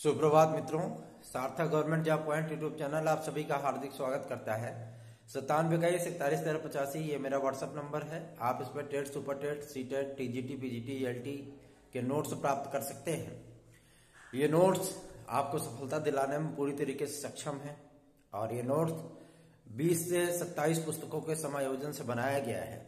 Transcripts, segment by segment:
सुप्रभात मित्रों, Sarthak government job point YouTube channel आप सभी का हार्दिक स्वागत करता है। 9721411385 ये मेरा व्हाट्सएप नंबर है। आप इस पर TET, super TET, C TET, TGT, PGT, LT के नोट्स प्राप्त कर सकते हैं। ये नोट्स आपको सफलता दिलाने में पूरी तरीके से सक्षम है और ये नोट्स 20 से 27 पुस्तकों के समायोजन से बनाया गया है।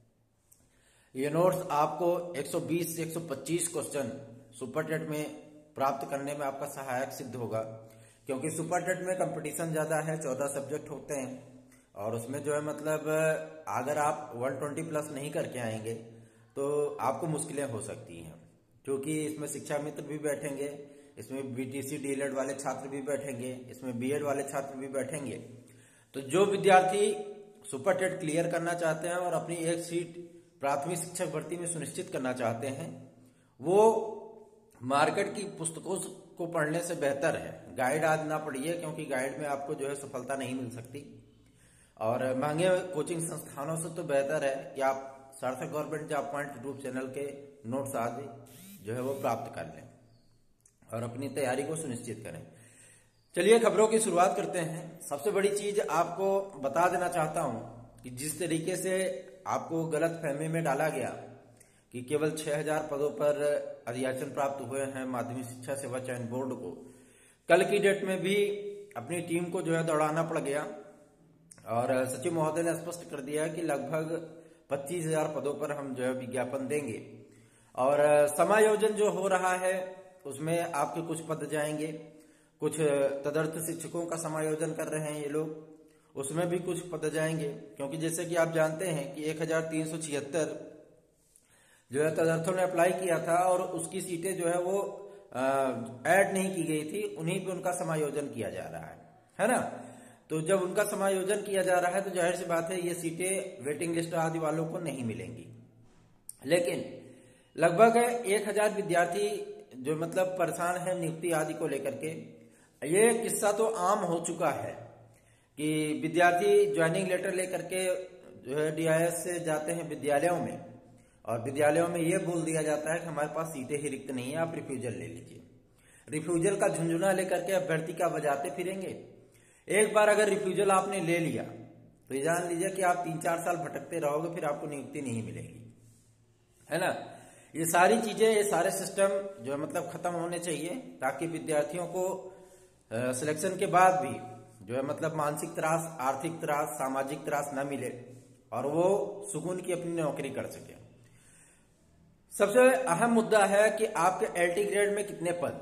ये नोट्स आपको 120 से 125 क्वेश्चन सुपर टेट में प्राप्त करने में आपका सहायक सिद्ध होगा, क्योंकि सुपर टेट में कंपटीशन ज्यादा है, 14 सब्जेक्ट होते हैं और उसमें जो है मतलब अगर आप 120 प्लस नहीं करके आएंगे तो आपको मुश्किलें हो सकती हैं, क्योंकि इसमें शिक्षा मित्र भी बैठेंगे, इसमें बीटीसी डीएलएड वाले छात्र भी बैठेंगे, इसमें बीएड वाले छात्र भी बैठेंगे। तो जो विद्यार्थी सुपर टेट क्लियर करना चाहते हैं और अपनी एक सीट प्राथमिक शिक्षक भर्ती में सुनिश्चित करना चाहते हैं, वो मार्केट की पुस्तकों को पढ़ने से बेहतर है गाइड आज ना पढ़िए, क्योंकि गाइड में आपको जो है सफलता नहीं मिल सकती। और महंगे कोचिंग संस्थानों से तो बेहतर है कि आप Sarthak government job point YouTube channel के नोट्स आदि जो है वो प्राप्त कर लें और अपनी तैयारी को सुनिश्चित करें। चलिए खबरों की शुरुआत करते हैं। सबसे बड़ी चीज आपको बता देना चाहता हूं कि जिस तरीके से आपको गलत फहमी में डाला गया कि केवल 6000 पदों पर अधियाचन प्राप्त हुए हैं माध्यमिक शिक्षा सेवा चयन बोर्ड को, कल की डेट में भी अपनी टीम को जो है दौड़ाना पड़ गया और सचिव महोदय ने स्पष्ट कर दिया कि लगभग 25000 पदों पर हम जो है विज्ञापन देंगे और समायोजन जो हो रहा है उसमें आपके कुछ पद जाएंगे, कुछ तदर्थ शिक्षकों का समायोजन कर रहे हैं ये लोग, उसमें भी कुछ पद जाएंगे, क्योंकि जैसे कि आप जानते हैं कि 1376 जो है तदर्थों ने अप्लाई किया था और उसकी सीटें जो है वो ऐड नहीं की गई थी, उन्हीं पे उनका समायोजन किया जा रहा है ना। तो जब उनका समायोजन किया जा रहा है तो जाहिर सी बात है ये सीटें वेटिंग लिस्ट आदि वालों को नहीं मिलेंगी। लेकिन लगभग 1000 विद्यार्थी जो मतलब परेशान है नियुक्ति आदि को लेकर के। ये किस्सा तो आम हो चुका है कि विद्यार्थी ज्वाइनिंग लेटर लेकर के जो है डीआईएस से जाते हैं विद्यालयों में और विद्यालयों में ये बोल दिया जाता है कि हमारे पास सीटें ही रिक्त नहीं है, आप रिफ्यूजल ले लीजिए। रिफ्यूजल का झुंझुना लेकर के अभ्यर्थी का बजाते फिरेंगे। एक बार अगर रिफ्यूजल आपने ले लिया तो ये जान लीजिए कि आप 3-4 साल भटकते रहोगे, फिर आपको नियुक्ति नहीं मिलेगी, है ना। ये सारी चीजें, ये सारे सिस्टम जो है मतलब खत्म होने चाहिए, ताकि विद्यार्थियों को सिलेक्शन के बाद भी जो है मतलब मानसिक त्रास, आर्थिक त्रास, सामाजिक त्रास न मिले और वो सुकून की अपनी नौकरी कर सके। सबसे अहम मुद्दा है कि आपके एलटी ग्रेड में कितने पद,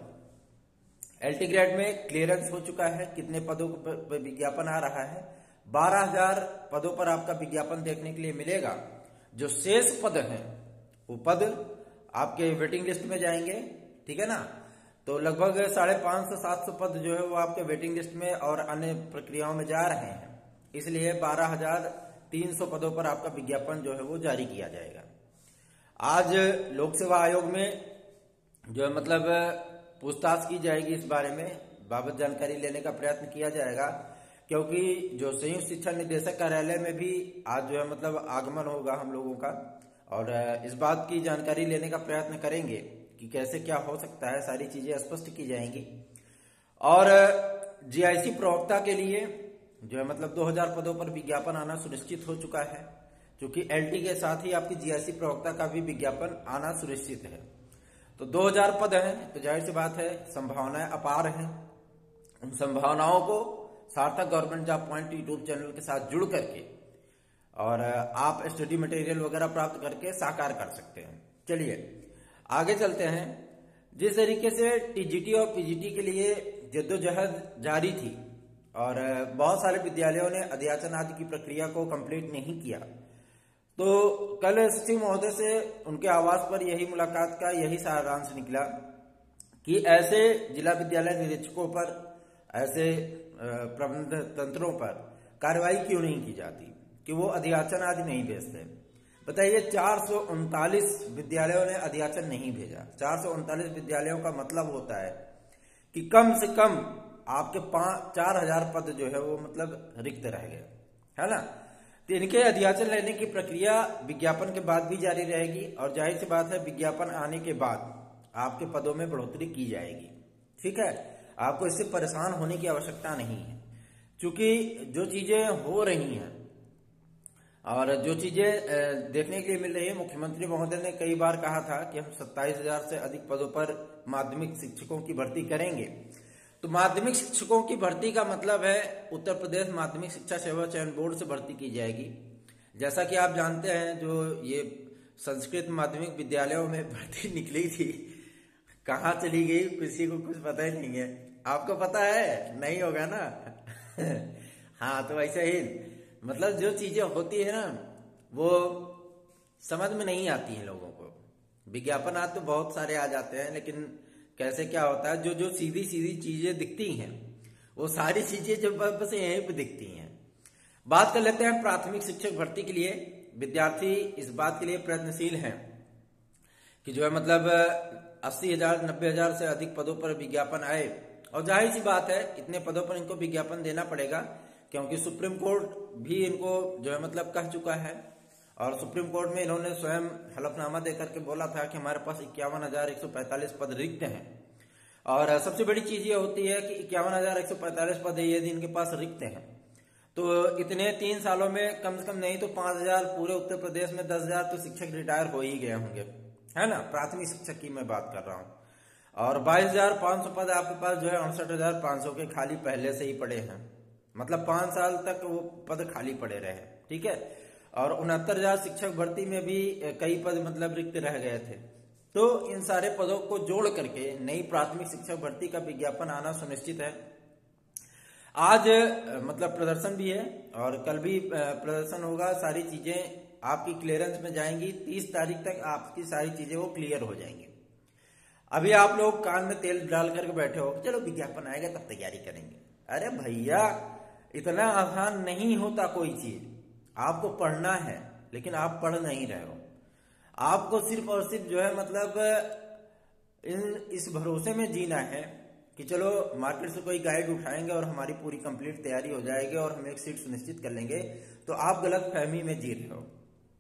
एलटी ग्रेड में क्लियरेंस हो चुका है, कितने पदों पर विज्ञापन आ रहा है। 12000 पदों पर आपका विज्ञापन देखने के लिए मिलेगा। जो शेष पद हैं वो पद आपके वेटिंग लिस्ट में जाएंगे, ठीक है ना। तो लगभग 550 से 700 पद जो है वो आपके वेटिंग लिस्ट में और अन्य प्रक्रियाओं में जा रहे हैं, इसलिए 12300 पदों पर आपका विज्ञापन जो है वो जारी किया जाएगा। आज लोक सेवा आयोग में जो है मतलब पूछताछ की जाएगी, इस बारे में बाबत जानकारी लेने का प्रयत्न किया जाएगा, क्योंकि जो संयुक्त शिक्षा निदेशक कार्यालय में भी आज जो है मतलब आगमन होगा हम लोगों का और इस बात की जानकारी लेने का प्रयत्न करेंगे कि कैसे क्या हो सकता है, सारी चीजें स्पष्ट की जाएंगी। और जीआईसी प्रवक्ता के लिए जो है मतलब 2000 पदों पर विज्ञापन आना सुनिश्चित हो चुका है, क्योंकि एलटी के साथ ही आपकी जीआईसी प्रवक्ता का भी विज्ञापन आना सुनिश्चित है। तो 2000 पद हैं, तो जाहिर सी बात है संभावनाएं अपार हैं। उन संभावनाओं को Sarthak government job point YouTube channel के साथ जुड़ करके और आप स्टडी मटेरियल वगैरह प्राप्त करके साकार कर सकते हैं। चलिए आगे चलते हैं। जिस तरीके से टीजीटी और पीजीटी के लिए जद्दोजहद जारी थी और बहुत सारे विद्यालयों ने अधियाचन आदि की प्रक्रिया को कंप्लीट नहीं किया, तो कल सचिव महोदय से उनके आवास पर यही मुलाकात का यही सारांश निकला कि ऐसे जिला विद्यालय निरीक्षकों पर, ऐसे प्रबंध तंत्रों पर कार्रवाई क्यों नहीं की जाती कि वो अधियाचन आदि नहीं भेजते। बताइए 439 विद्यालयों ने अधियाचन नहीं भेजा। 439 विद्यालयों का मतलब होता है कि कम से कम आपके 4000 पद जो है वो मतलब रिक्त रह गए, है ना। तो इनके अधियाचन लेने की प्रक्रिया विज्ञापन के बाद भी जारी रहेगी और जाहिर सी बात है विज्ञापन आने के बाद आपके पदों में बढ़ोतरी की जाएगी। ठीक है, आपको इससे परेशान होने की आवश्यकता नहीं है, क्योंकि जो चीजें हो रही हैं और जो चीजें देखने के लिए मिल रही है, मुख्यमंत्री महोदय ने कई बार कहा था कि हम 27,000 से अधिक पदों पर माध्यमिक शिक्षकों की भर्ती करेंगे। तो माध्यमिक शिक्षकों की भर्ती का मतलब है उत्तर प्रदेश माध्यमिक शिक्षा सेवा चयन बोर्ड से भर्ती की जाएगी। जैसा कि आप जानते हैं, जो ये संस्कृत माध्यमिक विद्यालयों में भर्ती निकली थी, कहाँ चली गई किसी को कुछ पता ही नहीं है। आपको पता है? नहीं होगा ना। हाँ, तो ऐसे ही मतलब जो चीजें होती है ना, वो समझ में नहीं आती हैं लोगों को। विज्ञापन आज तो बहुत सारे आ जाते हैं, लेकिन कैसे क्या होता है, जो जो सीधी सीधी चीजें दिखती हैं वो सारी चीजें जो बस यहीं पे दिखती हैं। बात कर लेते हैं प्राथमिक शिक्षक भर्ती के लिए। विद्यार्थी इस बात के लिए प्रयत्नशील हैं कि जो है मतलब 80,000 90,000 से अधिक पदों पर विज्ञापन आए, और जाहिर सी बात है इतने पदों पर इनको विज्ञापन देना पड़ेगा, क्योंकि सुप्रीम कोर्ट भी इनको जो है मतलब कह चुका है, और सुप्रीम कोर्ट में इन्होंने स्वयं हलफनामा देकर के बोला था कि हमारे पास 51,145 पद रिक्त हैं। और सबसे बड़ी चीज ये होती है कि 51,145 पद यदि इनके पास रिक्त हैं, तो इतने 3 सालों में कम से कम नहीं तो 5,000, पूरे उत्तर प्रदेश में 10,000 तो शिक्षक रिटायर हो ही गए होंगे, है ना। प्राथमिक शिक्षक की मैं बात कर रहा हूँ। और 22,500 पद आपके पास जो है 68,500 के खाली पहले से ही पड़े हैं, मतलब 5 साल तक वो पद खाली पड़े रहे, ठीक है। और 69,000 शिक्षक भर्ती में भी कई पद मतलब रिक्त रह गए थे। तो इन सारे पदों को जोड़ करके नई प्राथमिक शिक्षक भर्ती का विज्ञापन आना सुनिश्चित है। आज मतलब प्रदर्शन भी है और कल भी प्रदर्शन होगा। सारी चीजें आपकी क्लियरेंस में जाएंगी। 30 तारीख तक आपकी सारी चीजें वो क्लियर हो जाएंगी। अभी आप लोग कान में तेल डाल करके बैठे हो, चलो विज्ञापन आएगा तब तैयारी करेंगे। अरे भैया, इतना आसान नहीं होता कोई चीज। आपको पढ़ना है, लेकिन आप पढ़ नहीं रहे हो। आपको सिर्फ और सिर्फ जो है मतलब इस भरोसे में जीना है कि चलो मार्केट से कोई गाइड उठाएंगे और हमारी पूरी कंप्लीट तैयारी हो जाएगी और हम एक सीट सुनिश्चित कर लेंगे। तो आप गलत फहमी में जी रहे हो।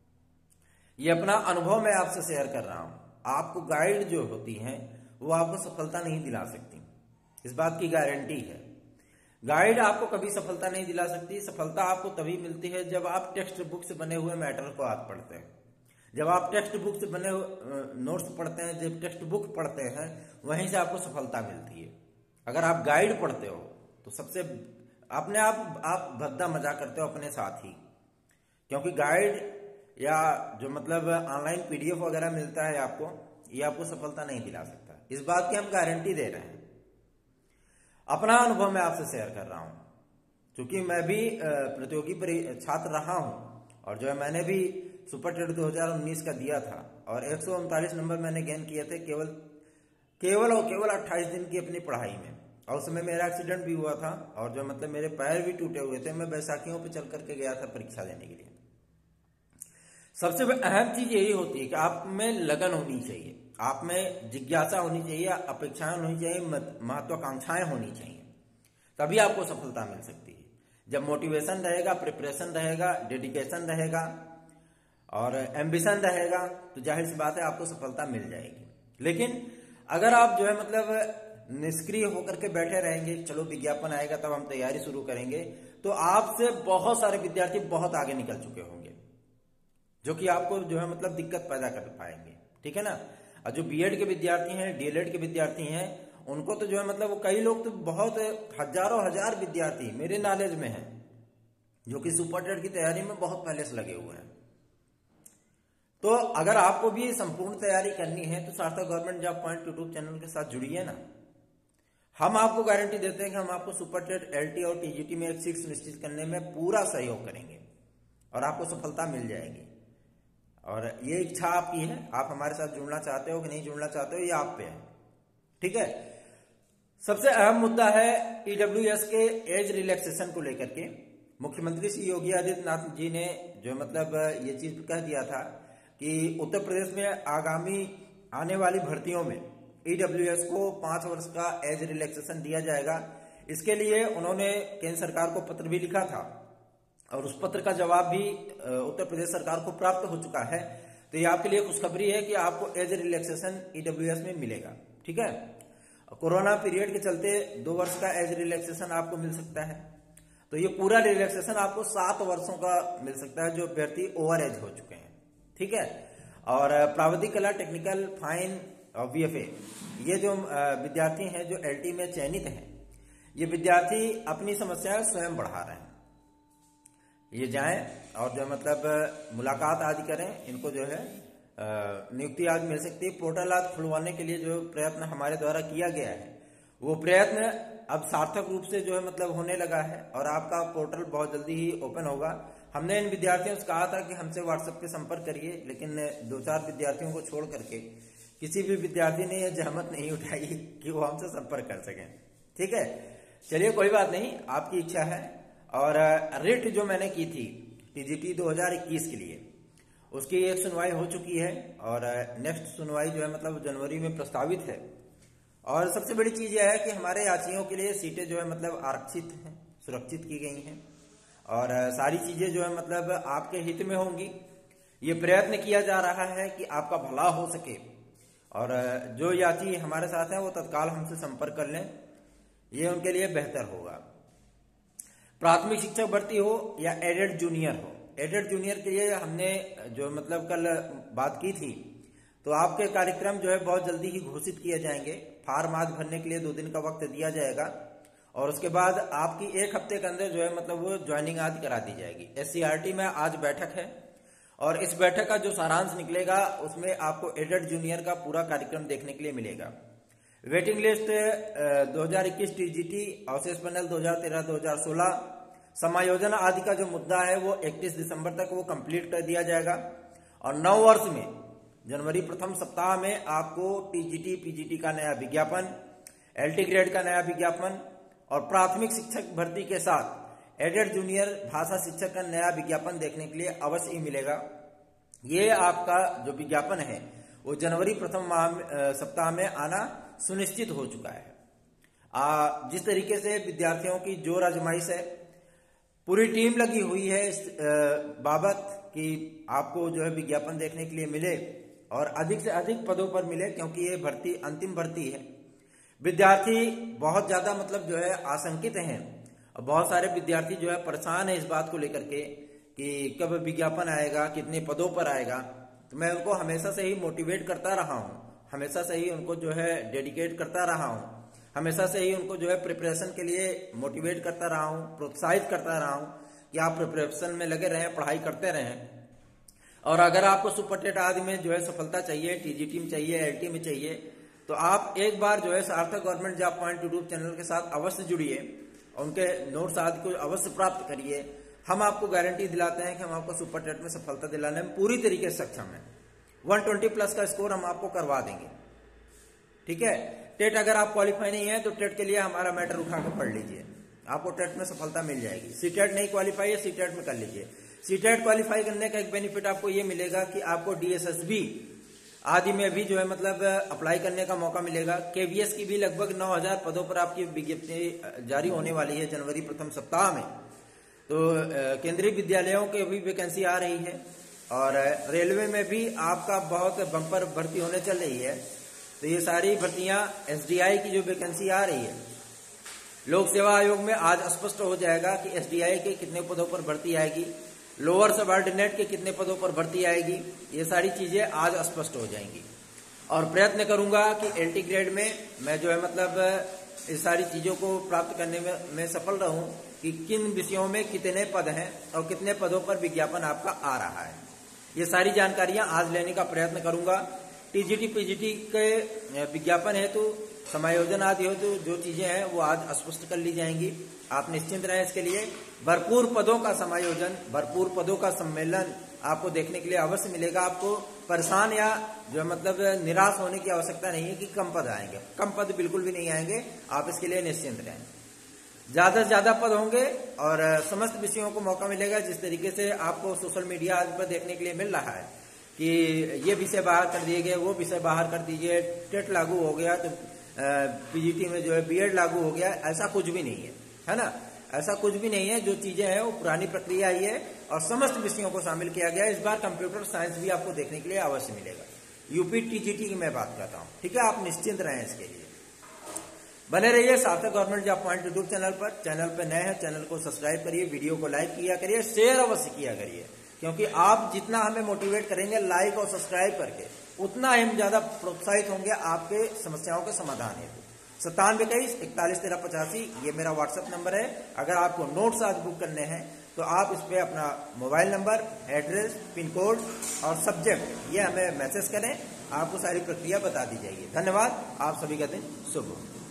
ये अपना अनुभव मैं आपसे शेयर कर रहा हूं। आपको गाइड जो होती हैं वो आपको सफलता नहीं दिला सकती, इस बात की गारंटी है। गाइड आपको कभी सफलता नहीं दिला सकती। सफलता आपको तभी मिलती है जब आप टेक्स्ट बुक से बने हुए मैटर को आप पढ़ते हैं, जब आप टेक्स्ट बुक से बने नोट्स पढ़ते हैं, जब टेक्स्ट बुक पढ़ते हैं, वहीं से आपको सफलता मिलती है। अगर आप गाइड पढ़ते हो तो सबसे अपने आप भद्दा मजाक करते हो अपने साथ ही, क्योंकि गाइड या जो मतलब ऑनलाइन पीडीएफ वगैरह मिलता है आपको, ये आपको सफलता नहीं दिला सकता। इस बात की हम गारंटी दे रहे हैं। अपना अनुभव मैं आपसे शेयर कर रहा हूं, क्योंकि मैं भी प्रतियोगी छात्र रहा हूं और जो है मैंने भी सुपर टेट 2019 का दिया था और 139 नंबर मैंने गेन किए थे केवल 28 दिन की अपनी पढ़ाई में। और उस समय मेरा एक्सीडेंट भी हुआ था और जो मतलब मेरे पैर भी टूटे हुए थे। मैं बैसाखियों पे चल करके गया था परीक्षा देने के लिए। सबसे अहम चीज यही होती है कि आप में लगन होनी चाहिए, आप में जिज्ञासा होनी चाहिए, अपेक्षाएं होनी चाहिए, महत्वाकांक्षाएं होनी चाहिए, तभी आपको सफलता मिल सकती है। जब मोटिवेशन रहेगा, प्रिपरेशन रहेगा, डेडिकेशन रहेगा और एम्बिशन रहेगा, तो जाहिर सी बात है आपको सफलता मिल जाएगी। लेकिन अगर आप जो है मतलब निष्क्रिय होकर के बैठे रहेंगे, चलो विज्ञापन आएगा तब हम तैयारी शुरू करेंगे, तो आपसे बहुत सारे विद्यार्थी बहुत आगे निकल चुके होंगे, जो कि आपको जो है मतलब दिक्कत पैदा कर पाएंगे, ठीक है ना। और जो बीएड के विद्यार्थी हैं, डीएलएड के विद्यार्थी हैं, उनको तो जो है मतलब वो कई लोग तो बहुत हजारों हजार विद्यार्थी मेरे नॉलेज में हैं जो कि सुपर टेट की तैयारी में बहुत पहले से लगे हुए हैं। तो अगर आपको भी संपूर्ण तैयारी करनी है तो Sarthak government job point YouTube channel के साथ जुड़िए ना। हम आपको गारंटी देते हैं कि हम आपको सुपर टेट, एलटी और टीजीटी में एक सीट सुनिश्चित करने में पूरा सहयोग करेंगे और आपको सफलता मिल जाएगी। और ये इच्छा आपकी है, आप हमारे साथ जुड़ना चाहते हो कि नहीं जुड़ना चाहते हो, ये आप पे है, ठीक है। सबसे अहम मुद्दा है ईडब्ल्यूएस के एज रिलैक्सेशन को लेकर के। मुख्यमंत्री श्री योगी आदित्यनाथ जी ने जो मतलब ये चीज कह दिया था कि उत्तर प्रदेश में आगामी आने वाली भर्तियों में ईडब्ल्यूएस को 5 वर्ष का एज रिलैक्सेशन दिया जाएगा। इसके लिए उन्होंने केंद्र सरकार को पत्र भी लिखा था और उस पत्र का जवाब भी उत्तर प्रदेश सरकार को प्राप्त हो चुका है। तो ये आपके लिए खुशखबरी है कि आपको एज रिलैक्सेशन ईडब्ल्यूएस में मिलेगा, ठीक है। कोरोना पीरियड के चलते 2 वर्ष का एज रिलैक्सेशन आपको मिल सकता है। तो ये पूरा रिलैक्सेशन आपको 7 वर्षों का मिल सकता है जो अभ्यर्थी ओवर एज हो चुके हैं। ठीक है। और प्राविधिक कला, टेक्निकल, फाइन और VFA, ये जो विद्यार्थी हैं जो LT में चयनित हैं, ये विद्यार्थी अपनी समस्याएं स्वयं बढ़ा रहे हैं। ये जाएं और जो मतलब मुलाकात आदि करें, इनको जो है नियुक्ति आदि मिल सकती है। पोर्टल आदि खुलवाने के लिए जो प्रयत्न हमारे द्वारा किया गया है, वो प्रयत्न अब सार्थक रूप से जो है मतलब होने लगा है और आपका पोर्टल बहुत जल्दी ही ओपन होगा। हमने इन विद्यार्थियों से कहा था कि हमसे व्हाट्सएप पे संपर्क करिए, लेकिन 2-4 विद्यार्थियों को छोड़ करके किसी भी विद्यार्थी ने यह जहमत नहीं उठाई कि वो हमसे संपर्क कर सकें। ठीक है, चलिए कोई बात नहीं, आपकी इच्छा है। और रिट जो मैंने की थी TGT 2021 के लिए, उसकी एक सुनवाई हो चुकी है और नेक्स्ट सुनवाई जो है मतलब जनवरी में प्रस्तावित है। और सबसे बड़ी चीज यह है कि हमारे यात्रियों के लिए सीटें जो है मतलब आरक्षित हैं, सुरक्षित की गई हैं और सारी चीजें जो है मतलब आपके हित में होंगी। ये प्रयत्न किया जा रहा है कि आपका भला हो सके और जो यात्री हमारे साथ हैं वो तत्काल हमसे संपर्क कर लें, ये उनके लिए बेहतर होगा। प्राथमिक शिक्षक भर्ती हो या एडेड जूनियर हो, एडेड जूनियर के लिए हमने जो मतलब कल बात की थी, तो आपके कार्यक्रम जो है बहुत जल्दी ही घोषित किए जाएंगे। फार्म आदि भरने के लिए 2 दिन का वक्त दिया जाएगा और उसके बाद आपकी 1 हफ्ते के अंदर जो है मतलब वो ज्वाइनिंग आदि करा दी जाएगी। SCRT में आज बैठक है और इस बैठक का जो सारांश निकलेगा उसमें आपको एडेड जूनियर का पूरा कार्यक्रम देखने के लिए मिलेगा। वेटिंग लिस्ट 2021 TGT, अवशेष पैनल 2013-2016, समायोजन आदि का जो मुद्दा है वो 31 दिसंबर तक वो कंप्लीट कर दिया जाएगा। और 9 वर्ष में जनवरी प्रथम सप्ताह में आपको TGT PGT का नया विज्ञापन, LT ग्रेड का नया विज्ञापन और प्राथमिक शिक्षक भर्ती के साथ एडेड जूनियर भाषा शिक्षक का नया विज्ञापन देखने के लिए अवश्य ही मिलेगा। ये आपका जो विज्ञापन है वो जनवरी प्रथम सप्ताह में आना सुनिश्चित हो चुका है। जिस तरीके से विद्यार्थियों की जोर आजमाइश है, पूरी टीम लगी हुई है इस बाबत कि आपको जो है विज्ञापन देखने के लिए मिले और अधिक से अधिक पदों पर मिले, क्योंकि ये भर्ती अंतिम भर्ती है। विद्यार्थी बहुत ज्यादा मतलब जो है आशंकित हैं और बहुत सारे विद्यार्थी जो है परेशान है इस बात को लेकर के कि कब विज्ञापन आएगा, कितने पदों पर आएगा। तो मैं उनको हमेशा से ही मोटिवेट करता रहा हूँ, हमेशा से ही उनको जो है डेडिकेट करता रहा हूँ, हमेशा से ही उनको जो है प्रिपरेशन के लिए मोटिवेट करता रहा हूँ, प्रोत्साहित करता रहा हूँ कि आप प्रिपरेशन में लगे रहें, पढ़ाई करते रहें। और अगर आपको सुपर टेट आदि में जो है सफलता चाहिए, TGT में चाहिए, LT में चाहिए, तो आप एक बार जो है Sarthak government job point YouTube channel के साथ अवश्य जुड़िए और उनके नोट्स आदि को अवश्य प्राप्त करिए। हम आपको गारंटी दिलाते हैं कि हम आपको सुपर टेट में सफलता दिलाने में पूरी तरीके से सक्षम है। 120+ का स्कोर हम आपको करवा देंगे। ठीक है, टेट अगर आप क्वालिफाई नहीं है तो टेट के लिए हमारा मैटर उठा कर पढ़ लीजिए, आपको टेट में सफलता मिल जाएगी। सीटेट नहीं क्वालिफाई है, सीटेट में कर लीजिए। सीटेट क्वालिफाई करने का एक बेनिफिट आपको ये मिलेगा कि आपको DSSB आदि में भी जो है मतलब अप्लाई करने का मौका मिलेगा। KVS की भी लगभग 9000 पदों पर आपकी विज्ञप्ति जारी होने वाली है जनवरी प्रथम सप्ताह में। तो केंद्रीय विद्यालयों की भी वैकेंसी आ रही है और रेलवे में भी आपका बहुत बम्पर भर्ती होने चल रही है। तो ये सारी भर्तियां, SDI की जो वैकेंसी आ रही है, लोक सेवा आयोग में आज स्पष्ट हो जाएगा कि SDI के कितने पदों पर भर्ती आएगी, लोअर सबऑर्डिनेट के कितने पदों पर भर्ती आएगी। ये सारी चीजें आज स्पष्ट हो जाएंगी और प्रयत्न करूंगा कि LT ग्रेड में मैं जो है मतलब इस सारी चीजों को प्राप्त करने में सफल रहूं कि किन विषयों में कितने पद हैं और कितने पदों पर विज्ञापन आपका आ रहा है। ये सारी जानकारियां आज लेने का प्रयत्न करूंगा। TGT PGT के विज्ञापन हेतु, समायोजन आदि हेतु जो चीजें हैं वो आज स्पष्ट कर ली जाएंगी। आप निश्चिंत रहें इसके लिए। भरपूर पदों का समायोजन, भरपूर पदों का सम्मेलन आपको देखने के लिए अवश्य मिलेगा। आपको परेशान या जो मतलब निराश होने की आवश्यकता नहीं है कि कम पद आएंगे, कम पद बिल्कुल भी नहीं आएंगे। आप इसके लिए निश्चिंत रहें। ज्यादा से ज्यादा पद होंगे और समस्त विषयों को मौका मिलेगा। जिस तरीके से आपको सोशल मीडिया आदि पर देखने के लिए मिल रहा है कि ये विषय बाहर कर दिए गए, वो विषय बाहर कर दीजिए, टेट लागू हो गया तो PGT में जो है BEd लागू हो गया, ऐसा कुछ भी नहीं है ना, ऐसा कुछ भी नहीं है। जो चीजें हैं वो पुरानी प्रक्रिया ही है और समस्त विषयों को शामिल किया गया। इस बार कंप्यूटर साइंस भी आपको देखने के लिए अवश्य मिलेगा। UP TGT की मैं बात करता हूँ। ठीक है, आप निश्चिंत रहें इसके लिए। बने रहिए Sarthak government job point YouTube channel पर। चैनल पर नए हैं, चैनल को सब्सक्राइब करिए, वीडियो को लाइक किया करिए, शेयर अवश्य किया करिए, क्योंकि आप जितना हमें मोटिवेट करेंगे लाइक और सब्सक्राइब करके, उतना हम ज्यादा प्रोत्साहित होंगे आपके समस्याओं के समाधान हेतु। 9721411385 ये मेरा व्हाट्सएप नंबर है। अगर आपको नोट्स आज बुक करने हैं तो आप इस पे अपना mobile number, address, pin code और सब्जेक्ट ये हमें मैसेज करें, आपको सारी प्रक्रिया बता दी जाएगी। धन्यवाद, आप सभी का दिन शुभ हो।